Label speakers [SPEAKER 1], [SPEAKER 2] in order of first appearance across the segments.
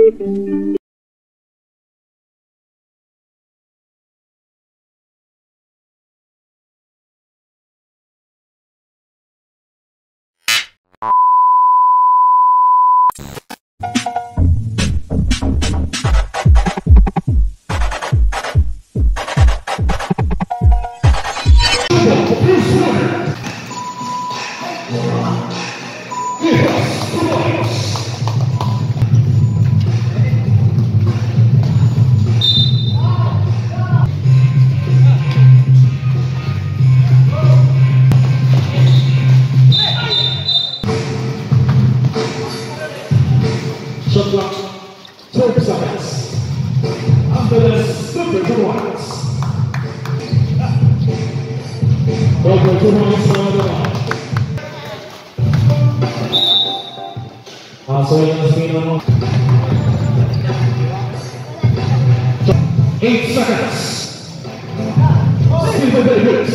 [SPEAKER 1] Shot clock, 12 seconds. After this, super 2 points. Over 2 points for the line. So yung speed naman. 8 seconds. Super very good.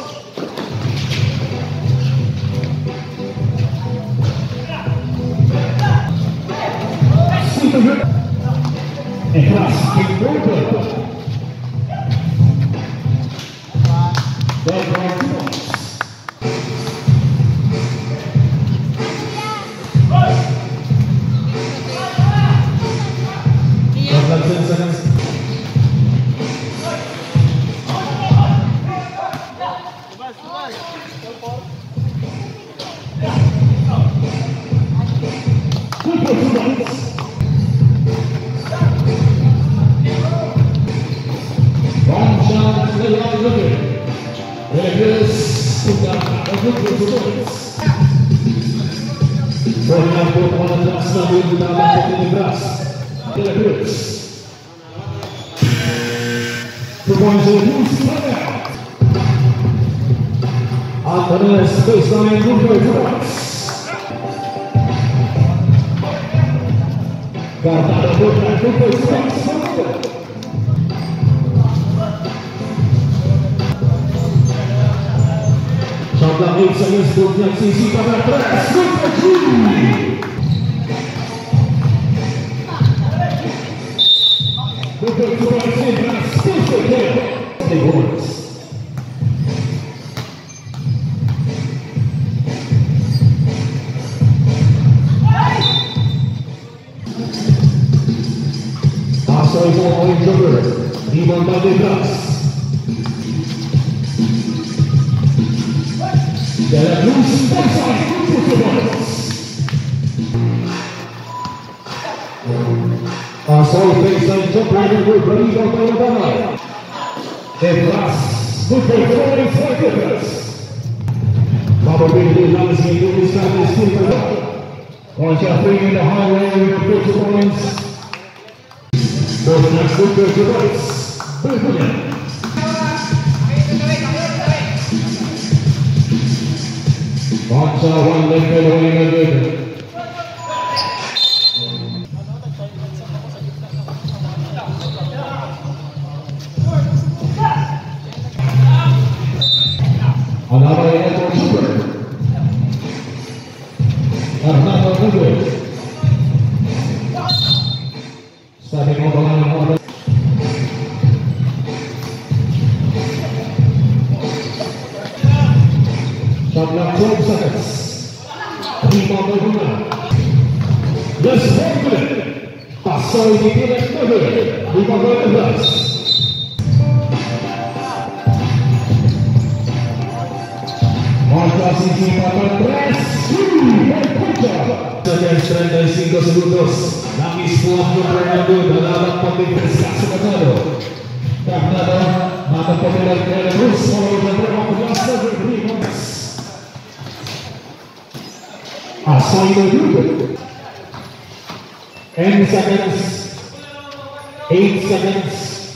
[SPEAKER 1] And pass, keep moving. Well, baseline, good points. Guardado por good points. Shot 8 seconds, good sisi pada 3, super 3. Good points, super points. Point cover, rebound by Degas. De la Cruz, baseline, good points. Passou o baseline, jumper, rebound by Degas. Degas, good points for Degas. Probably the last game to this time is still on Jeffrey in the highway with 50 points. For the next good points, Brilliant. Bangsa one left following again. Another airport super. Another good. Starting on the line order. Shot clock 12 seconds. Rebound by Guna. Yes, very good. Passou e tira todo. Rebound by Degas. Marca sisi para 3. Sekian 35 segundos. Nangis puas Fernando dalam kontestasi Fernando. Fernando mata popular terus oleh beberapa pemain rebounds. Asal juga. 10 seconds. 8 seconds.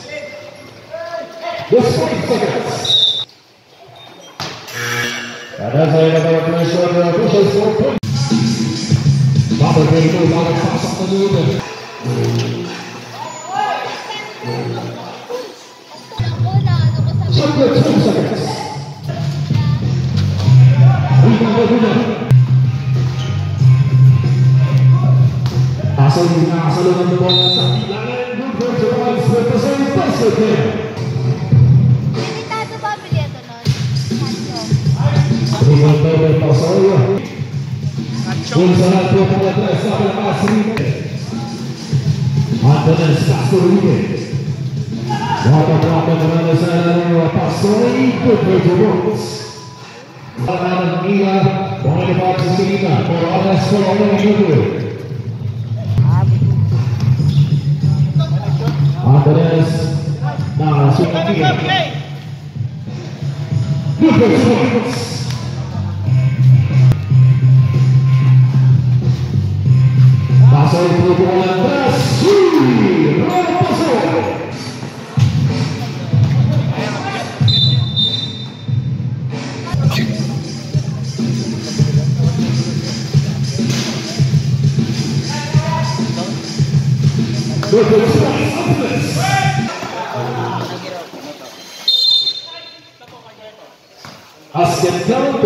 [SPEAKER 1] Just 5 seconds. Ada saya dapat pressure for Bubble Baby lawan pasang kedua. Sampai 2 seconds. Rebound kedua. Masuknya saluran bola sambilan Good Boys represent Basket.
[SPEAKER 2] Limitado ba bilhin ito nun?
[SPEAKER 1] Limitado el pasayo. Un salato por atrás sabe la más libre. Antonio Castro Libre. Bota para la sana pasó y Good Boys. Para Mila, bola de bola seguida por ahora solo un Andres, nah, sudah tiga. Masuk ke bola atas, Basket down.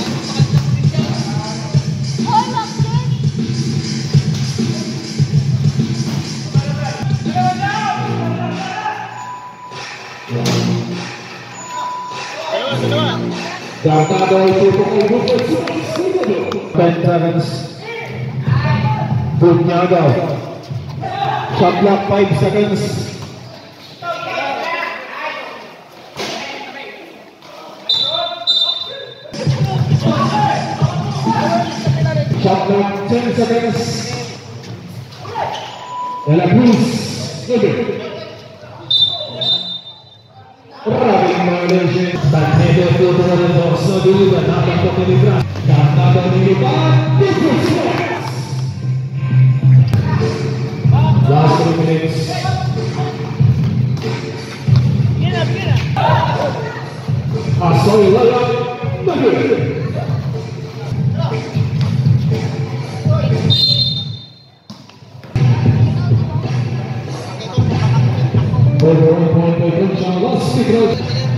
[SPEAKER 1] Data itu Bentrans Bunyaga shot clock 5 seconds. Shot clock 10 seconds. De la Cruz Robin violation. Daniele Tudor del dorso di Uva, data un po' di braccio, data di Uva, last 3 minutes. Sorry, Lala, not good. Over 1 point by Gunjan, last speaker.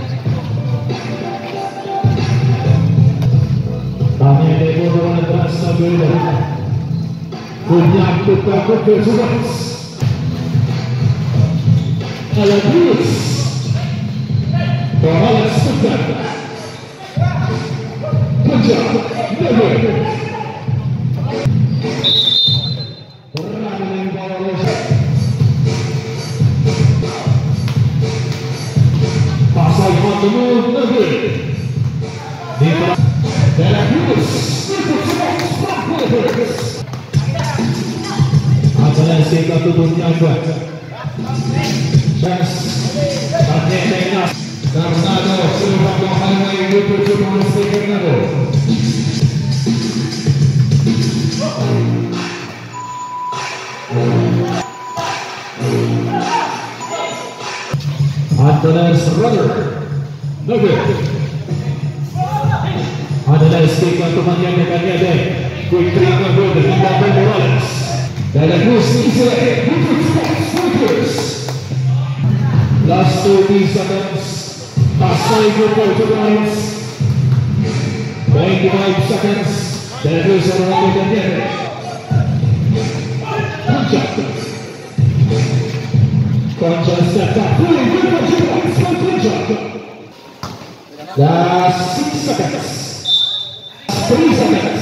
[SPEAKER 1] Daniele Tudor del dorso di Uva. Gunjan tutta Good Boys. Alla Cruz. For Alex Stuttgart. Good job. Never. Rattling violation. Pasai on the move. Never. De la Cruz. Antonio Sega tubuhnya buat. Chance. Daniele Nas. Bernardo Silva highway Good Boys second level. Antonio Rudder. No good. Antonio Sega temannya Daniele. Quick three no good. Rebound Morales. De la Cruz Israel. Good last 30 seconds. Pasai Good Boys. 25 seconds. De la Cruz orang Daniele. Concha step up. Good Boys. Last 6 seconds. 3 seconds.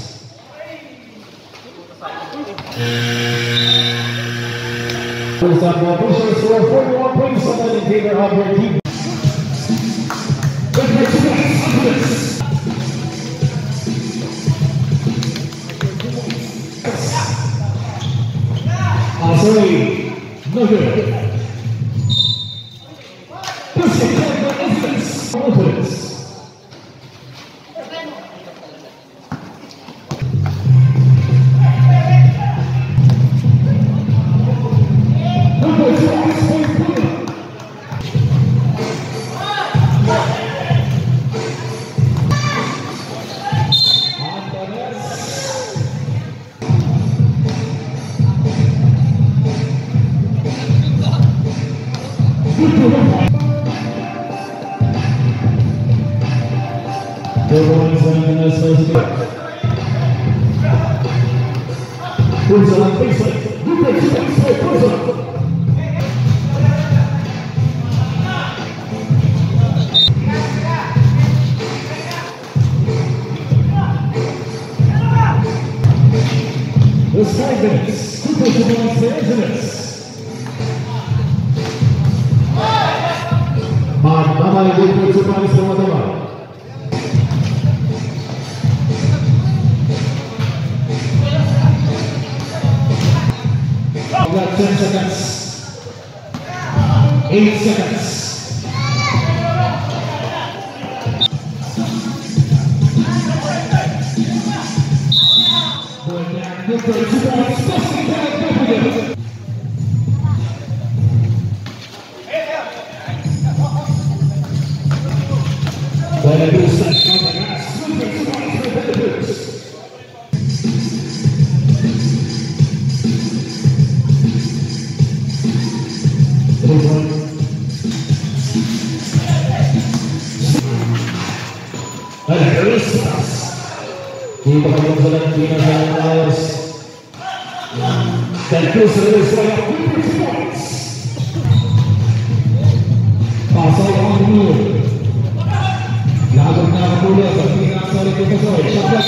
[SPEAKER 1] First up, Bishop score 41 points in favor of their team. Good Boys. Sorry, no good. Confidence. Who's on baseline? The Tigers, Super Los Angeles. Nama yang dipercaya sama-sama. About 10 seconds. 8 seconds. Di pengalaman Binasan Flyers dan terus saya pasal Amrul lagu nama mulia Binasan Flyers Syabas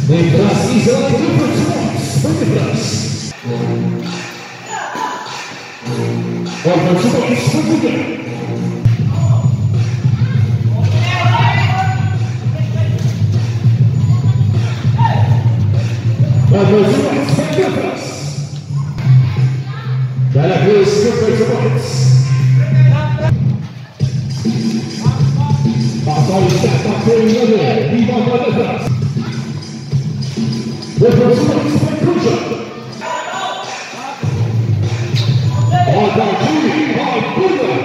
[SPEAKER 1] Detrás Israel detrás. Olha o chute. Dalla Cruz super supports. Passou o step up for another. He won by the pass. The pursuit by Crucial. Ball by Jimmy. By Buda.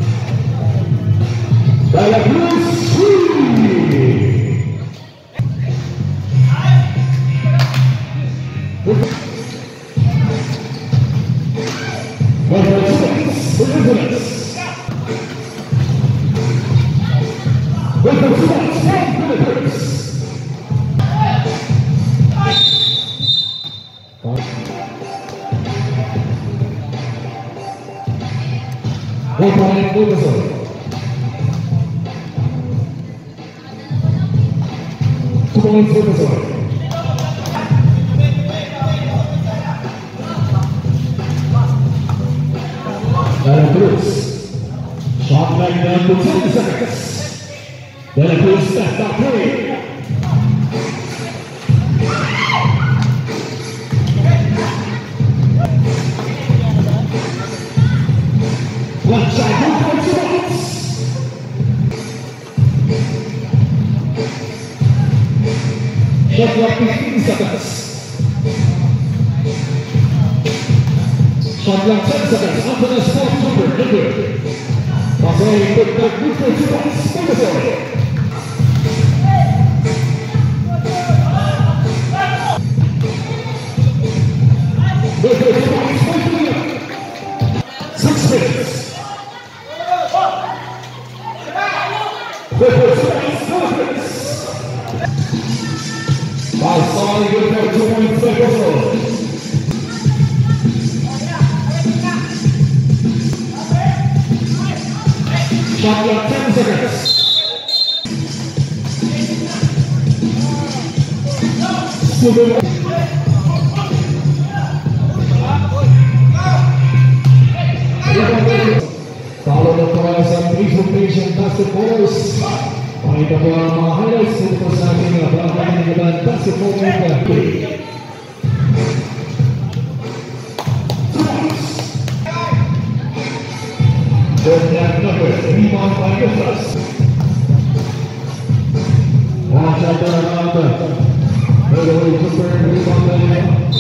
[SPEAKER 1] Dalla Cruz. Dalla Cruz, shot back down to 10 seconds. Dalla Cruz stepped up three. One shot, one shots. Shot clock 15 seconds. Shot clock 10 seconds. Up to the spot number. Good. Passou put back good for 2 points. Wonderful. Good for 2 points. Wonderful. 6 minutes. Good for 2 points. 4 minutes. Passou good for 2 points. Wonderful. Shot clock 10 seconds. Kalau berkolaborasi presentation basketballers, wanita bola highlights untuk saat ini berada di depan basketball mereka. That number, rebound by Nicholas. Watch out there, Amanda. Middleweight Cooper, rebound by Nicholas.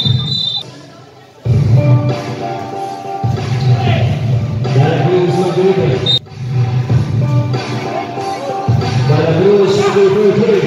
[SPEAKER 1] Dalla Cruz no good. Dalla Cruz no good.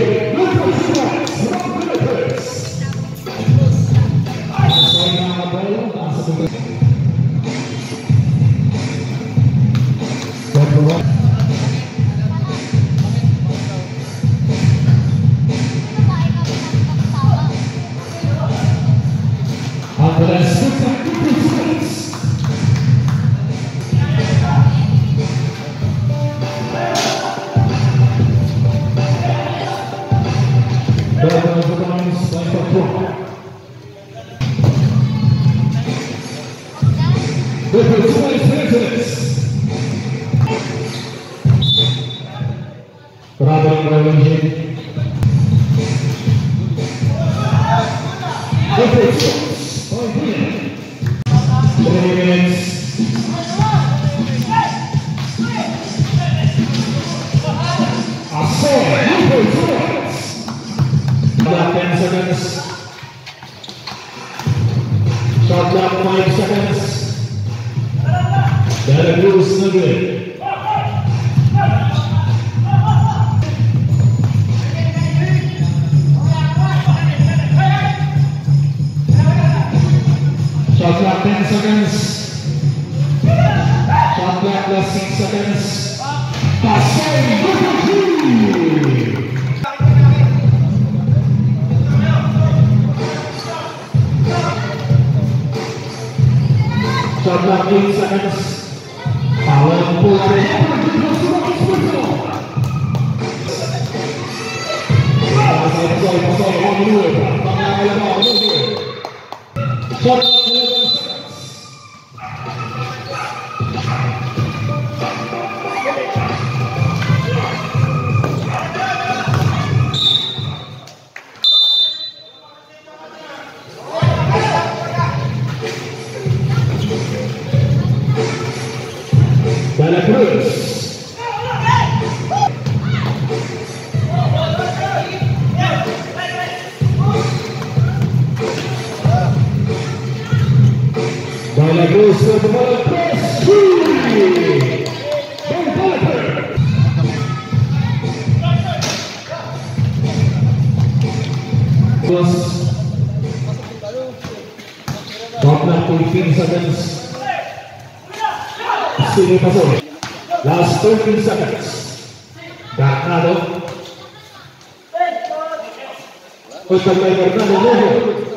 [SPEAKER 1] Shot clock 5 seconds. Dalla Cruz no good. Shot clock 10 seconds. Shot clock plus 6 seconds. Shot clock 8 seconds. Alan Pulver. Pasal nomor 2. Pangalaman nomor 2. Shot 11 seconds. Dela Cruz. Dela Cruz com a bola Sini masuk. Last 13 seconds. Bernardo. Untuk Bernardo.